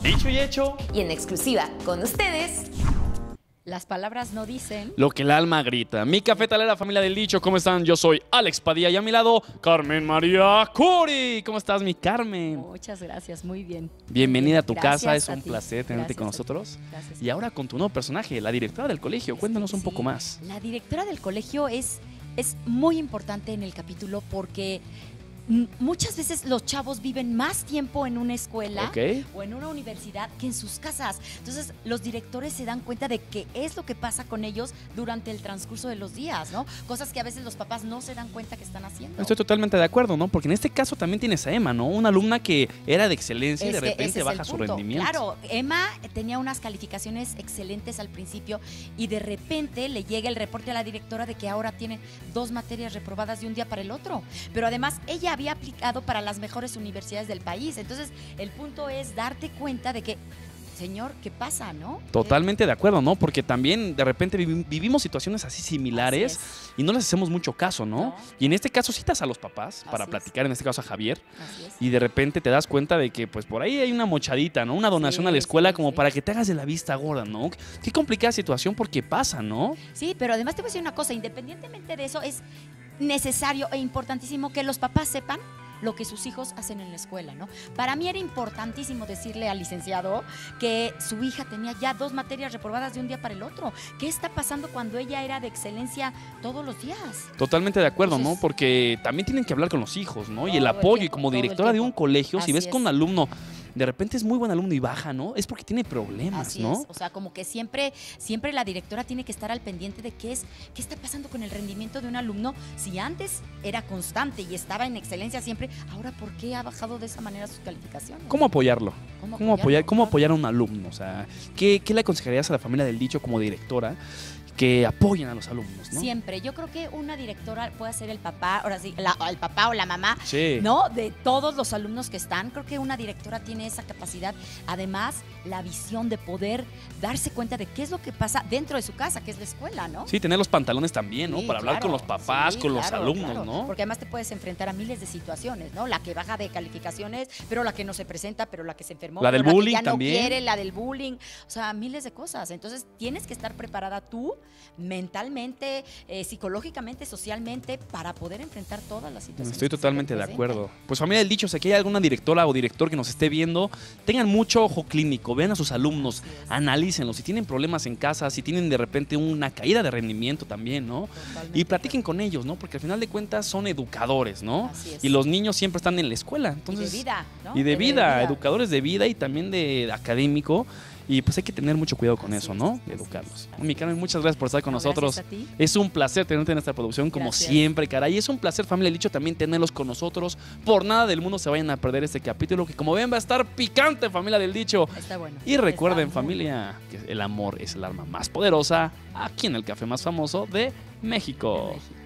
Dicho y hecho. Y en exclusiva con ustedes, las palabras no dicen lo que el alma grita. Mi cafetalera, familia del dicho, ¿cómo están? Yo soy Alex Padilla y a mi lado, Carmen María Curi. ¿Cómo estás, mi Carmen? Muchas gracias, muy bien. Bienvenida a tu Gracias casa, es a un ti. placer tenerte Gracias con a ti. nosotros. Gracias. Y ahora con tu nuevo personaje, la directora del colegio. Cuéntanos un poco Sí, más. La directora del colegio es muy importante en el capítulo porque muchas veces los chavos viven más tiempo en una escuela Ok. o en una universidad que en sus casas. Entonces, los directores se dan cuenta de qué es lo que pasa con ellos durante el transcurso de los días, ¿no? Cosas que a veces los papás no se dan cuenta que están haciendo. Estoy totalmente de acuerdo, ¿no? Porque en este caso también tienes a Emma, ¿no? Una alumna que era de excelencia y de Es que ese repente es baja el su punto. rendimiento. Claro, Emma tenía unas calificaciones excelentes al principio y de repente le llega el reporte a la directora de que ahora tiene 2 materias reprobadas de un día para el otro. Pero además ella había aplicado para las mejores universidades del país. Entonces, el punto es darte cuenta de que, señor, ¿qué pasa, no? Totalmente de acuerdo, ¿no? Porque también de repente vivimos situaciones así similares Así y no les hacemos mucho caso, ¿no? No. Y en este caso citas a los papás para Así platicar, en este caso a Javier, Así es. y de repente te das cuenta de que pues por ahí hay una mochadita, ¿no? Una donación a la escuela Sí, como sí. para que te hagas de la vista gorda, ¿no? Qué complicada situación porque pasa, ¿no? Sí, pero además te voy a decir una cosa, independientemente de eso, es necesario e importantísimo que los papás sepan lo que sus hijos hacen en la escuela, ¿no? Para mí era importantísimo decirle al licenciado que su hija tenía ya 2 materias reprobadas de un día para el otro. ¿Qué está pasando cuando ella era de excelencia todos los días? Totalmente de acuerdo, ¿no? Entonces- Porque también tienen que hablar con los hijos, ¿no? Y Todo el el apoyo, y tiempo, como todo el directora de un tiempo. colegio, si Así ves que un es. alumno de repente es muy buen alumno y baja, ¿no? Es porque tiene problemas, Así ¿no? es, o sea, como que siempre la directora tiene que estar al pendiente de qué está pasando con el rendimiento de un alumno. Si antes era constante y estaba en excelencia siempre, ahora ¿por qué ha bajado de esa manera sus calificaciones? ¿Cómo apoyarlo? ¿Cómo apoyarlo? apoyar a un alumno? O sea, ¿qué le aconsejarías a la familia del dicho como directora que apoyen a los alumnos, ¿no? Siempre. Yo creo que una directora puede ser el papá, ahora sí, el papá o la mamá, Sí. ¿no? De todos los alumnos que están. Creo que una directora tiene esa capacidad. Además, la visión de poder darse cuenta de qué es lo que pasa dentro de su casa, que es la escuela, ¿no? Sí, tener los pantalones también, ¿no? Sí, Para hablar claro. con los papás, Sí, con los claro, alumnos, claro. ¿no? Porque además te puedes enfrentar a miles de situaciones, ¿no? La que baja de calificaciones, pero la que no se presenta, pero la que se enfermó, La del pero bullying que ya también. no quiere, la del bullying, o sea, miles de cosas. Entonces, tienes que estar preparada tú mentalmente, psicológicamente, socialmente, para poder enfrentar todas las situaciones. Estoy que se totalmente te de presenten. acuerdo. Pues familia del dicho, si aquí hay alguna directora o director que nos esté viendo, tengan mucho ojo clínico, vean a sus alumnos, Así es. analícenlos, si tienen problemas en casa, si tienen de repente una caída de rendimiento también, ¿no? Totalmente Y de platiquen con ellos, ¿no? Porque al final de cuentas son educadores, ¿no? Así es. Y los niños siempre están en la escuela, entonces... y de vida, ¿no? Y de vida, educadores de vida y también de académico. Y pues hay que tener mucho cuidado con Así eso, es, ¿no? así Educarlos. es. Mi Carmen, muchas gracias por estar con No, nosotros. gracias a ti. Es un placer tenerte en esta producción, como Gracias. siempre, caray. Es un placer, familia del dicho, también tenerlos con nosotros. Por nada del mundo se vayan a perder este capítulo, que como ven va a estar picante, familia del dicho. Está bueno. Y recuerden, Está muy familia, que el amor es el arma más poderosa aquí en el café más famoso de México. México.